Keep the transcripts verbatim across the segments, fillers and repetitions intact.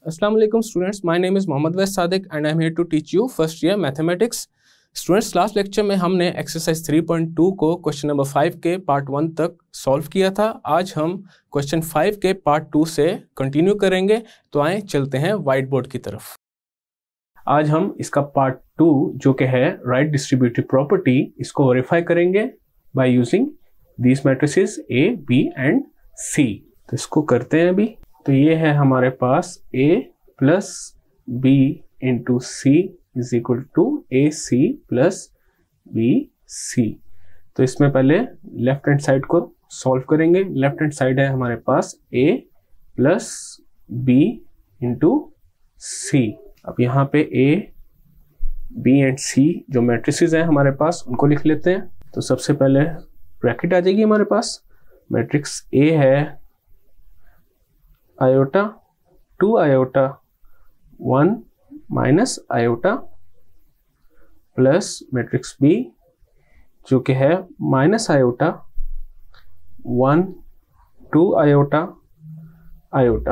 Assalamu alaikum students, my name is Mohammad Wais Sadiq and I am here to teach you first year mathematics. Students last lecture में हमने exercise three point two को question number five के part one तक solve किया था। आज हम question five के पार्ट टू से कंटिन्यू करेंगे। तो आए चलते हैं वाइट बोर्ड की तरफ। आज हम इसका पार्ट टू जो कि है राइट डिस्ट्रीब्यूटिव प्रॉपर्टी, इसको वेरीफाई करेंगे by using these matrices A, B and C. तो इसको करते हैं अभी। तो ये है हमारे पास a plus B into C is equal to A C plus B C. तो इसमें पहले लेफ्ट हैंड साइड को सॉल्व करेंगे। लेफ्ट हैंड साइड है हमारे पास a plus B into C. अब यहाँ पे a, b एंड c जो मैट्रिसेस हैं हमारे पास उनको लिख लेते हैं। तो सबसे पहले ब्रैकेट आ जाएगी हमारे पास। मैट्रिक्स a है iota two iota one minus iota plus matrix B जो कि है minus iota one two iota iota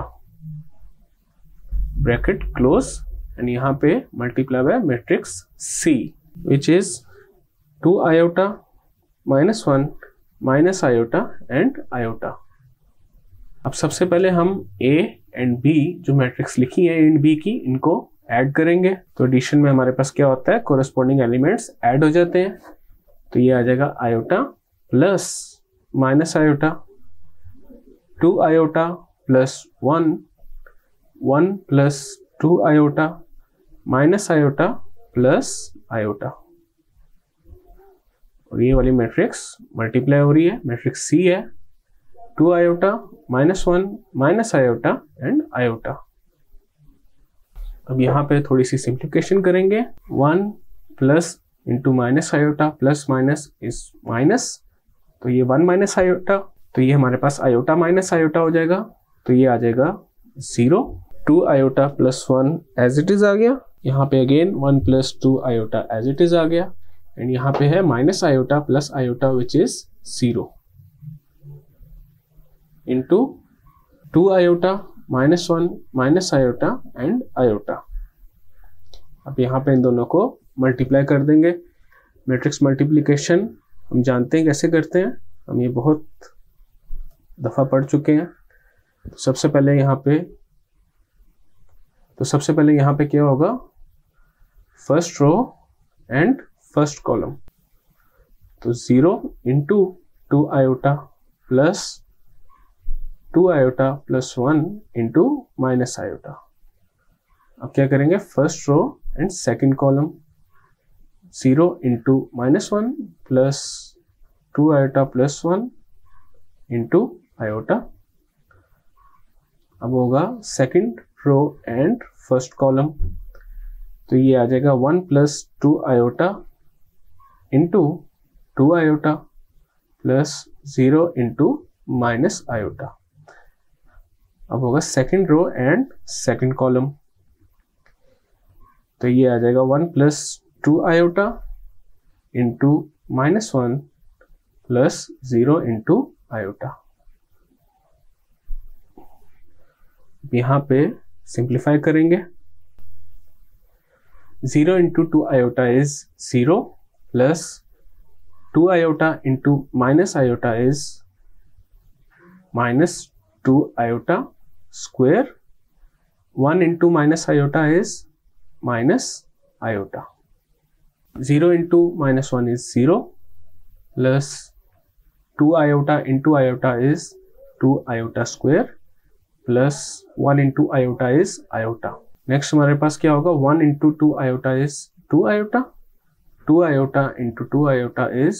bracket close and यहाँ पे multiply by matrix C which is two iota minus one minus iota and iota. अब सबसे पहले हम a and b जो मैट्रिक्स लिखी है एंड b की, इनको ऐड करेंगे। तो एडिशन में हमारे पास क्या होता है, कोरस्पॉन्डिंग एलिमेंट्स ऐड हो जाते हैं। तो ये आ जाएगा iota plus minus iota two iota plus one one plus two iota minus iota plus iota. और ये वाली मैट्रिक्स मल्टीप्लाई हो रही है। मैट्रिक्स सी है two iota minus one minus iota and iota. अब यहाँ पे थोड़ी सी सिंप्लीफिकेशन करेंगे। One plus into minus iota plus minus is minus, तो ये वन माइनस आयोटा, तो ये हमारे पास आयोटा माइनस आयोटा हो जाएगा। तो ये आ जाएगा zero. Two iota plus one as it is आ गया। यहाँ पे again one plus two iota as it is आ गया एंड यहाँ पे है minus iota plus iota which is zero into two iota minus one minus iota and iota. अब यहाँ पे इन दोनों को मल्टीप्लाई कर देंगे। मैट्रिक्स मल्टीप्लिकेशन हम जानते हैं कैसे करते हैं, हम ये बहुत दफा पढ़ चुके हैं। तो सबसे पहले यहाँ पे तो सबसे पहले यहाँ पे क्या होगा, first row and first column. तो zero into two iota plus two iota plus one into minus iota. अब क्या करेंगे, first row and second column. Zero into minus one plus two iota plus one into iota. अब होगा second row and first column. तो ये आ जाएगा one plus two iota into two iota plus zero into minus iota. अब होगा second row and second column. तो ये आ जाएगा one plus two iota into minus one plus zero into iota. यहाँ पे सिंप्लीफाई करेंगे। Zero into two iota is zero plus two iota into minus iota is minus two iota square. One into minus iota is minus iota. Zero into minus one is zero plus two iota into iota is two iota square plus one into iota is iota. Next हमारे पास क्या होगा, one into two iota is two iota, two iota into two iota is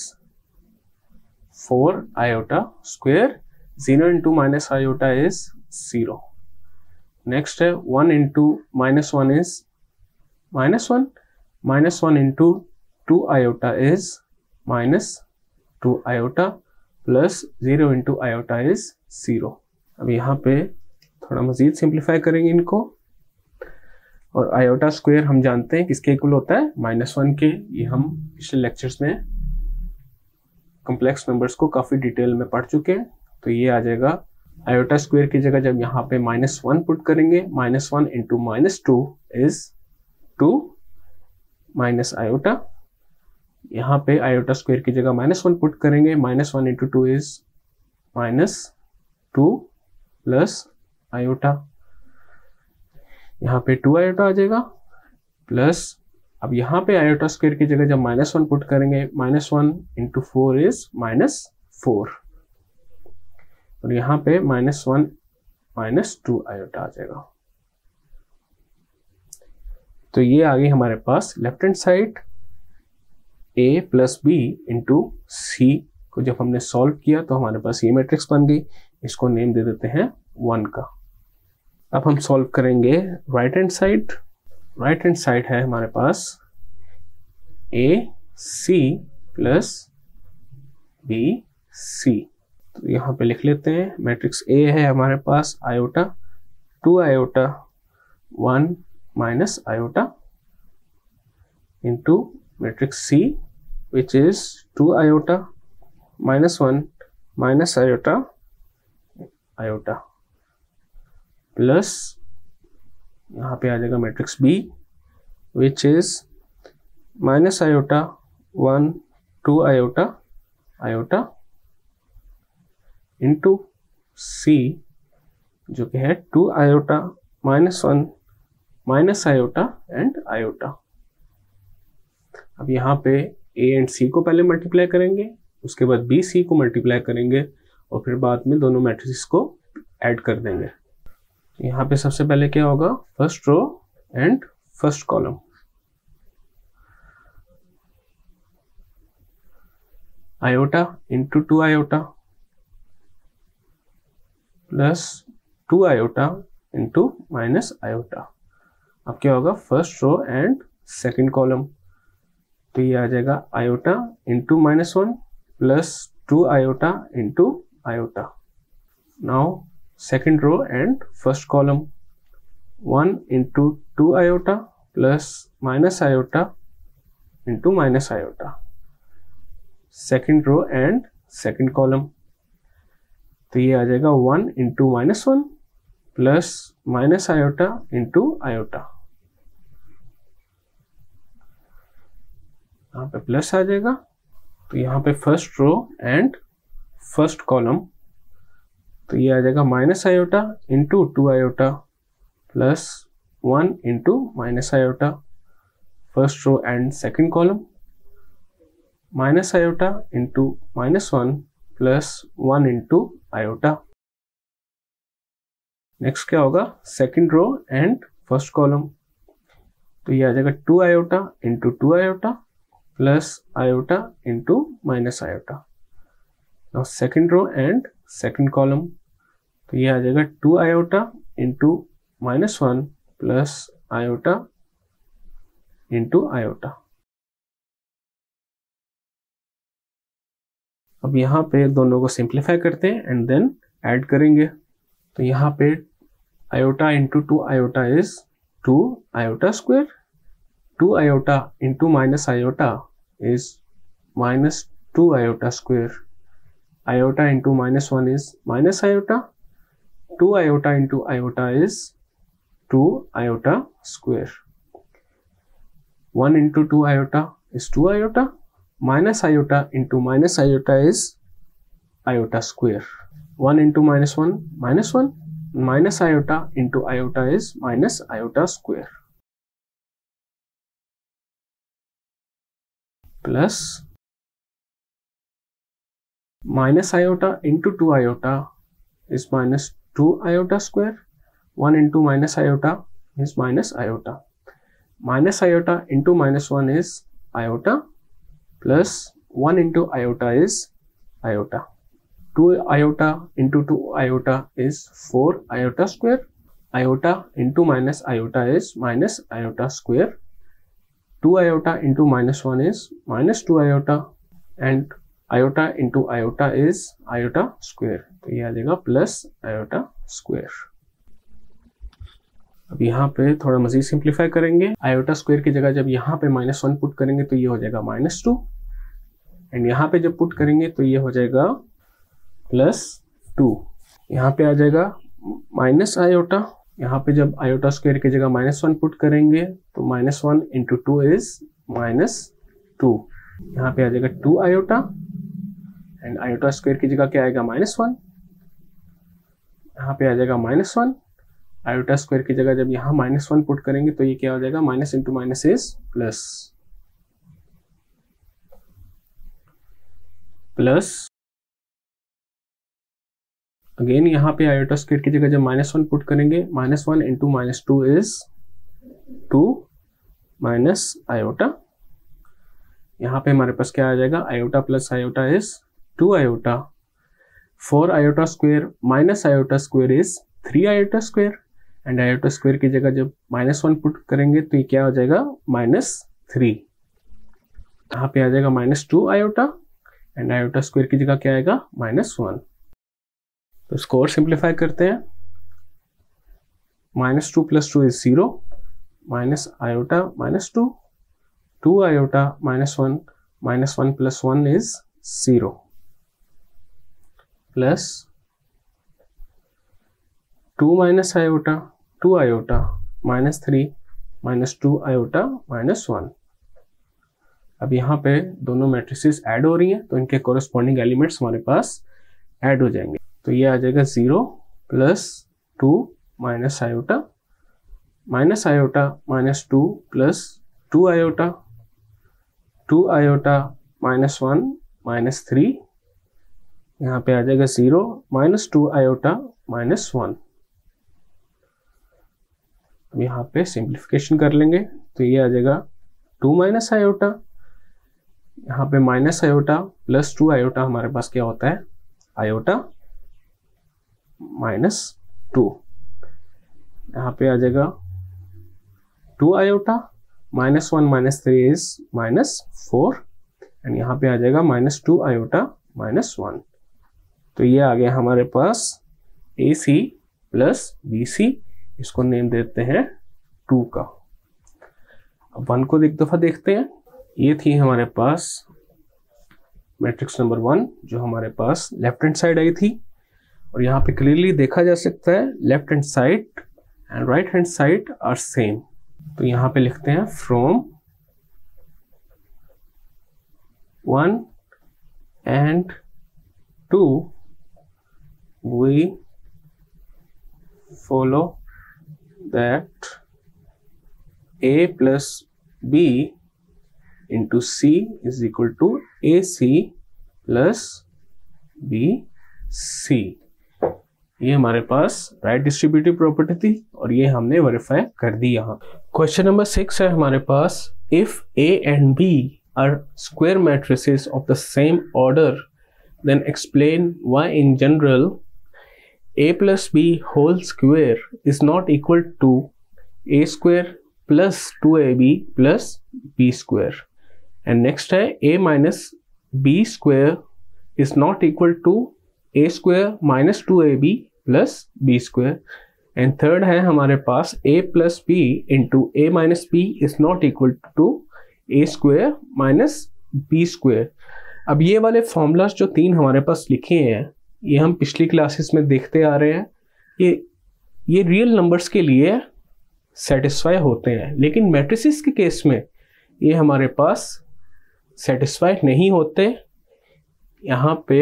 four iota square. Zero into minus iota is zero. Next है one into minus one is minus one, minus one into two iota is minus two iota plus zero into iota is zero. अब यहाँ पे थोड़ा मजीद simplify करेंगे इनको। और iota square हम जानते हैं किसके इक्वल होता है, माइनस वन के। ये हम पिछले लेक्चर्स में कॉम्प्लेक्स नंबर्स को काफी डिटेल में पढ़ चुके हैं। तो ये आ जाएगा आयोटा स्क्वायर की जगह जब यहाँ पे माइनस वन पुट करेंगे, minus one into minus two is two minus iota. यहाँ पे आयोटा स्क्वायर की जगह माइनस वन पुट करेंगे, minus one into two is minus two plus iota. यहाँ पे टू आयोटा आ जाएगा प्लस, अब यहाँ पे आयोटा स्क्वायर की जगह जब माइनस वन पुट करेंगे, minus one into four is minus four, और यहाँ पे minus one minus two iota आ जाएगा। तो ये आ गई हमारे पास left hand side a plus B into C को जब हमने सॉल्व किया तो हमारे पास ये मैट्रिक्स बन गई। इसको नेम दे देते हैं वन का। अब हम सॉल्व करेंगे right hand side. Right hand side है हमारे पास a c plus b c। तो यहाँ पे लिख लेते हैं मैट्रिक्स A है हमारे पास iota two iota one minus iota into matrix C which is two iota minus one minus iota iota plus यहाँ पे आ जाएगा matrix B which is minus iota one two iota iota into C जो कि है two iota minus one minus iota and iota. अब यहाँ पे A एंड C को पहले मल्टीप्लाई करेंगे, उसके बाद B C को मल्टीप्लाई करेंगे और फिर बाद में दोनों मैट्रिक्स को ऐड कर देंगे। यहाँ पे सबसे पहले क्या होगा, first row and first column. Iota into two iota plus two iota into minus iota. अब क्या होगा, first row and second column. तो ये आ जाएगा iota into minus one plus two iota into iota. Now second row and first column, one into two iota plus minus iota into minus iota. Second row and second column, तो ये आ जाएगा one into minus one plus minus iota into iota. यहाँ पे plus आ जाएगा, तो यहाँ पे first row and first column, तो ये आ जाएगा minus iota into two iota plus one into minus iota. First row and second column, minus iota into minus one plus one into iota. Next क्या होगा, second row and first column, तो ये आ जाएगा two iota into two iota plus iota into minus iota. Now second row and second column, तो ये आ जाएगा two iota into minus one plus iota into iota. अब यहाँ पे दोनों को सिंप्लीफाई करते हैं एंड देन ऐड करेंगे। तो यहाँ पे iota into two iota is two iota square, two iota into minus iota is minus two iota square, iota into minus one is minus iota, two iota into iota is two iota square, one into two iota is two iota, minus iota into minus iota is iota square. one into minus one minus one, minus iota into iota is minus iota square, plus minus iota into two iota is minus two iota square, one into minus iota is minus iota, minus iota into minus one is iota, plus one into iota is iota, two iota into two iota is four iota square, iota into minus iota is minus iota square, two iota into minus one is minus two iota, and iota into iota is iota square, तो ये आ जाएगा plus iota square। अब यहाँ पे थोड़ा मजीद simplify करेंगे, आयोटा स्क्वायर की जगह जब यहाँ पे माइनस वन पुट करेंगे तो ये हो जाएगा माइनस टू, एंड यहाँ पे जब पुट करेंगे तो ये हो जाएगा प्लस टू। यहाँ पे आ जाएगा माइनस आयोटा, यहाँ पे जब आयोटा स्क्वायर की जगह माइनस वन पुट करेंगे तो minus one into two is minus two, यहाँ पे आ जाएगा two iota and iota square की जगह क्या आएगा माइनस वन, यहाँ पे आ जाएगा माइनस वन, आयोटा स्क्वायर की जगह जब यहाँ माइनस वन पुट करेंगे तो ये क्या हो जाएगा minus into minus is plus, plus again यहाँ पे आयोटा स्क्वायर की जगह जब माइनस वन पुट करेंगे minus one into minus two is two minus iota, यहाँ पे हमारे पास क्या आ जाएगा iota plus iota is two iota, four iota square minus iota square is three iota square and iota square की जगह जब माइनस वन पुट करेंगे तो ये क्या हो जाएगा माइनस थ्री, यहाँ पे आ जाएगा minus two iota and iota square की जगह क्या आएगा माइनस वन। तो इसको और सिंप्लीफाई करते हैं, minus two plus two is zero, minus iota minus two, two iota minus one, minus one plus one is zero, plus two minus iota, two iota minus three, minus two iota minus one. अब यहाँ पे दोनों matrices add हो रही हैं तो इनके corresponding elements हमारे पास ऐड हो जाएंगे, तो ये आ जाएगा zero plus two minus iota, minus iota minus two plus two iota, two iota minus one minus three, यहाँ पे आ जाएगा zero minus two iota minus one. अब यहाँ पे सिंप्लीफिकेशन कर लेंगे तो ये आ जाएगा टू माइनस आयोटा, यहाँ पे minus iota plus two iota हमारे पास क्या होता है आयोटा माइनस टू, यहाँ पे आ जाएगा two iota minus one minus three is minus four and यहाँ पे आ जाएगा minus two iota minus one. तो ये आ गया हमारे पास ए सी प्लस बी सी, इसको नेम देते हैं टू का। अब वन को एक दफा देखते हैं, ये थी हमारे पास मैट्रिक्स नंबर वन जो हमारे पास लेफ्ट हैंड साइड आई थी, और यहाँ पे क्लियरली देखा जा सकता है left hand side and right hand side are same. तो यहाँ पे लिखते हैं from one and two we follow that A plus B into C is equal to A C plus B C. ये हमारे पास राइट डिस्ट्रीब्यूटिव प्रॉपर्टी थी और ये हमने वेरीफाई कर दी। यहाँ क्वेश्चन नंबर सिक्स है हमारे पास, if A and B are square matrices of the same order then explain why in general a plus b whole square is not equal to a square plus two A B plus b square। and next है a minus b square is not equal to a square minus two A B plus b square। and third है हमारे पास a plus b into a minus b is not equal to a square minus b square। अब ये वाले formulas जो तीन हमारे पास लिखे हैं ये हम पिछली क्लासेस में देखते आ रहे हैं, ये ये रियल नंबर्स के लिए सेटिस्फाई होते हैं, लेकिन मैट्रिसेस के केस में ये हमारे पास सेटिस्फाइड नहीं होते। यहाँ पे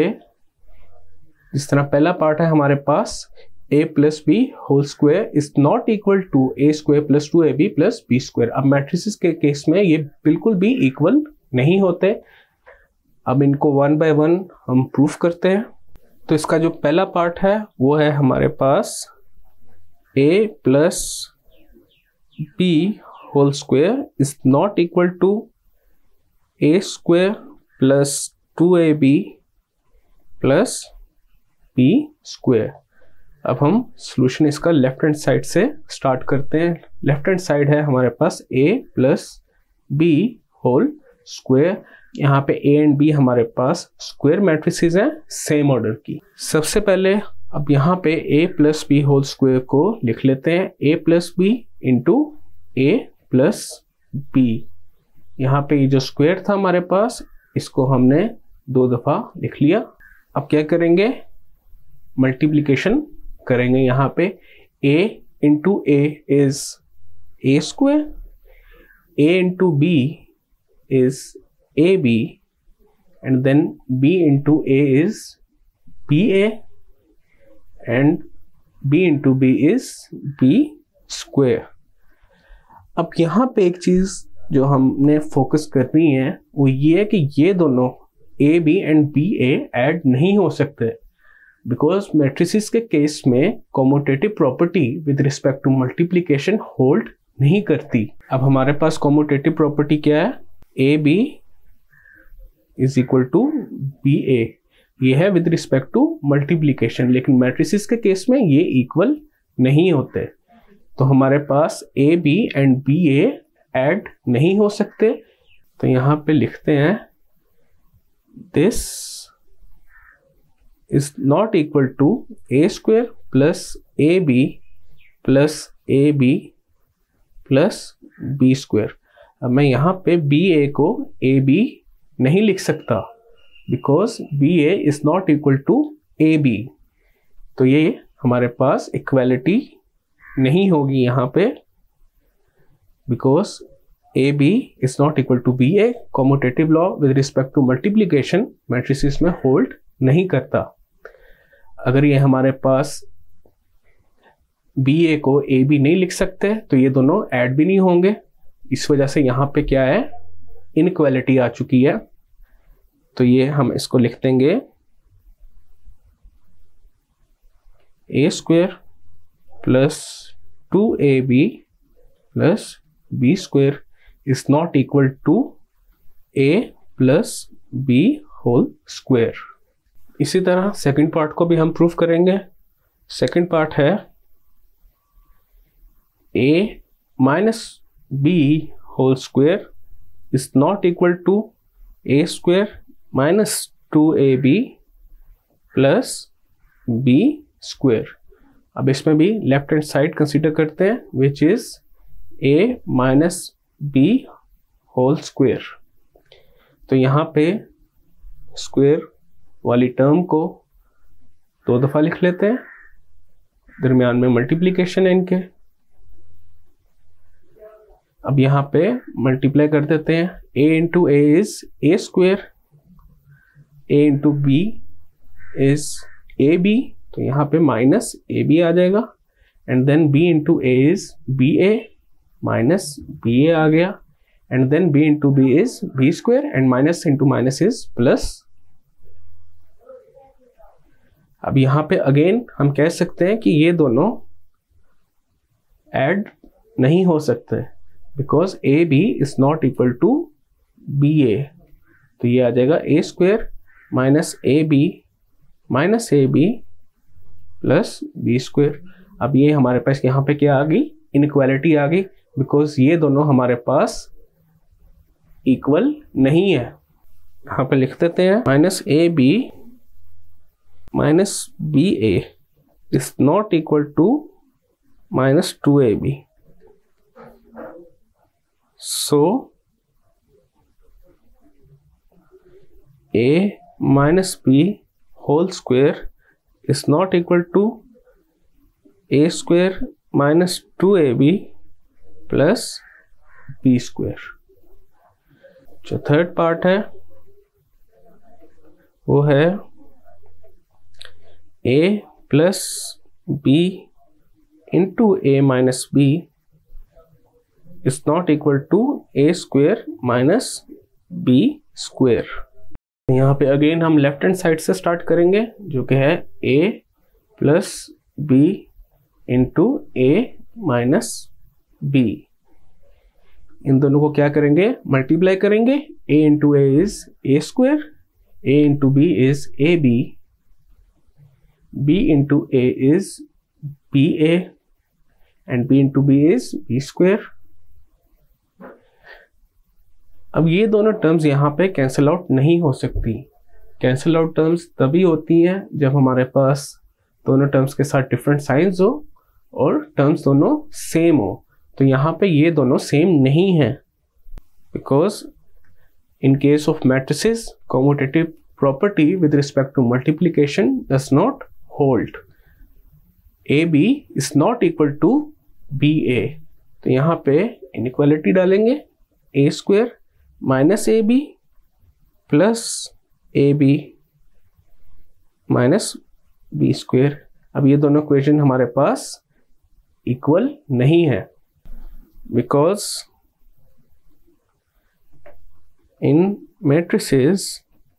जिस तरह पहला पार्ट है हमारे पास a plus B whole square is not equal to A square plus two A B plus B square. अब मैट्रिसेस के केस में ये बिल्कुल भी इक्वल नहीं होते। अब इनको वन बाय वन हम प्रूफ करते हैं। तो इसका जो पहला पार्ट है वो है हमारे पास a plus B whole square is not equal to A square plus two A B plus B square. अब हम सॉल्यूशन इसका लेफ्ट हैंड साइड से स्टार्ट करते हैं। लेफ्ट हैंड साइड है हमारे पास a plus B whole square. यहाँ पे a एंड b हमारे पास स्क्वायर मैट्रिसेस हैं सेम ऑर्डर की। सबसे पहले अब यहाँ पे a plus B whole square को लिख लेते हैं a plus B into A plus B. यहाँ पे ये जो स्क्वायर था हमारे पास इसको हमने दो दफा लिख लिया। अब क्या करेंगे, मल्टीप्लीकेशन करेंगे। यहाँ पे a into A is A square, a into B is A B, and then b into A is B A, and b into B is b square. अब यहाँ पे एक चीज जो हमने फोकस करनी है वो ये है कि ये दोनों A B and B A add नहीं हो सकते, बिकॉज मैट्रिसेस के केस में commutative property with respect to multiplication hold नहीं करती। अब हमारे पास कॉम्यूटेटिव प्रॉपर्टी क्या है, A B is equal to B A, ये है विद रिस्पेक्ट टू मल्टीप्लिकेशन, लेकिन मैट्रिसेस के केस में ये इक्वल नहीं होते। तो हमारे पास A B and B A add नहीं हो सकते। तो यहाँ पे लिखते हैं this is not equal to A square plus A B plus A B plus B square. अब मैं यहाँ पे बी ए को ए बी नहीं लिख सकता, because B A is not equal to A B. तो ये हमारे पास इक्वालिटी नहीं होगी यहाँ पे, because A B is not equal to B A. Commutative law with respect to multiplication matrices में होल्ड नहीं करता। अगर ये हमारे पास बी ए को ए बी नहीं लिख सकते तो ये दोनों ऐड भी नहीं होंगे। इस वजह से यहाँ पे क्या है, इनइक्वालिटी आ चुकी है। तो ये हम इसको लिख देंगे A square plus two A B plus B square is not equal to A plus B whole square. इसी तरह सेकंड पार्ट को भी हम प्रूफ करेंगे। सेकंड पार्ट है A minus B whole square is not equal to A square minus two A B plus B square. अब इसमें भी लेफ्ट हैंड साइड कंसीडर करते हैं, which is A minus B whole square. तो यहाँ पे square वाली टर्म को दो दफा लिख लेते हैं, दरमियान में मल्टीप्लिकेशन है इनके। अब यहाँ पे मल्टीप्लाई कर देते हैं, a into A is A square, a into B is A B, तो यहाँ पे माइनस ए बी आ जाएगा, and then b into A is B A minus B A आ गया, and then b into B is B square, and minus into minus is plus. अब यहाँ पे अगेन हम कह सकते हैं कि ये दोनों ऐड नहीं हो सकते, because A B is not equal to B A. तो ये आ जाएगा A square minus A B minus A B plus B square. अब ये हमारे पास यहाँ पे क्या आ गई, इनइक्वालिटी आ गई, बिकॉज ये दोनों हमारे पास इक्वल नहीं है। यहाँ पे लिख देते हैं minus A B minus B A is not equal to minus two A B. So A minus B whole square is not equal to A square minus two A B plus B square. जो third part है वो है a plus B into A minus B is not equal to A square minus B square. यहाँ पे again हम left hand side से start करेंगे, जो कि है a plus B into A minus B. इन दोनों को क्या करेंगे, मल्टीप्लाई करेंगे। a into A is A square, a into B is A B, b into A is B A, and b into B is B square. अब ये दोनों terms यहाँ पे कैंसिल आउट नहीं हो सकती। कैंसिल आउट टर्म्स तभी होती हैं जब हमारे पास दोनों टर्म्स के साथ डिफरेंट साइंस हो और टर्म्स दोनों सेम हो। तो यहाँ पे ये दोनों सेम नहीं है, because in case of matrices commutative property with respect to multiplication does not hold A B is not equal to B A, तो यहाँ पे इनइक्वालिटी डालेंगे A square minus A B plus A B minus B square. अब ये दोनों equation हमारे पास equal नहीं है, because in matrices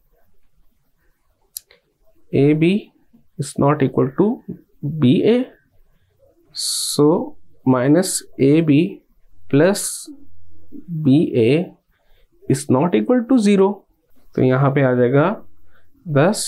A B is not equal to B A, so minus A B plus B A is not equal to zero, तो यहाँ पे आ जाएगा दस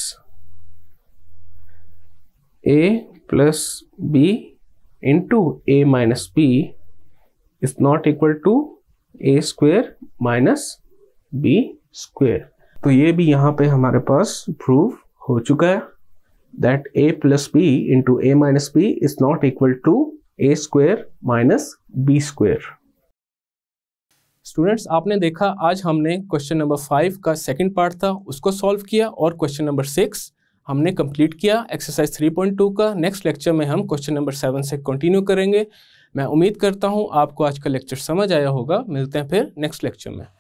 A plus B into A minus B is not equal to A square minus B square। तो ये भी यहाँ पे हमारे पास प्रूव हो चुका है that A plus B into A minus B is not equal to A square minus B square। Students, आपने देखा आज हमने क्वेश्चन नंबर फाइव का सेकंड पार्ट था उसको सॉल्व किया, और क्वेश्चन नंबर सिक्स हमने कंप्लीट किया एक्सरसाइज थ्री पॉइंट टू का। नेक्स्ट लेक्चर में हम क्वेश्चन नंबर सेवन से कंटिन्यू करेंगे। मैं उम्मीद करता हूँ आपको आज का लेक्चर समझ आया होगा। मिलते हैं फिर नेक्स्ट लेक्चर में।